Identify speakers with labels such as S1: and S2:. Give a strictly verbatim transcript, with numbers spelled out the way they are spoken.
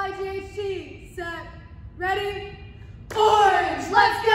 S1: I G H T. Set. Ready? Orange. Let's go.